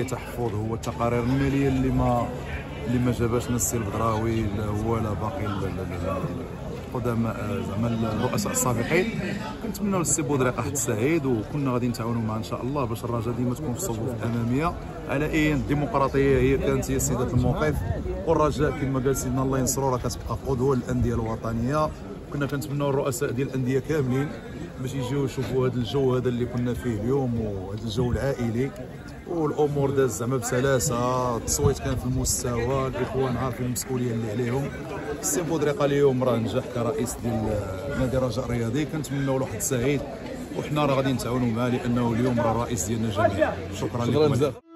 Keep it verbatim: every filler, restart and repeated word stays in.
تحفظ هو التقارير الماليه اللي ما اللي ما جابهاش لنا السي البدراوي هو لا باقي القدماء زعما الرؤساء السابقين. كنتمناو للسي بودريقه حتى سعيد، وكنا غادي نتعاونوا معاه ان شاء الله باش الرجاء ديما تكون في الصفوف الاماميه. على اي الديمقراطيه هي كانت هي سيده الموقف، والرجاء كما قال سيدنا الله ينصرو راه كتبقى قدوه للانديه الوطنيه. كنا كنتمناو الرؤساء ديال الانديه كاملين باش يجيو يشوفوا هذا الجو هذا اللي كنا فيه اليوم، وهذا الجو العائلي، والامور داز زعما بسلاسه. التصويت كان في المستوى، الاخوان عارفين المسؤوليه اللي عليهم. السي بودريقه اليوم راه نجح كرئيس ديال نادي الرجاء الرياضي، كنتمناو له واحد سعيد، وحنا راه غادي نتعاونوا معاه لانه اليوم راه الرئيس ديالنا جميعا. شكرا لكم.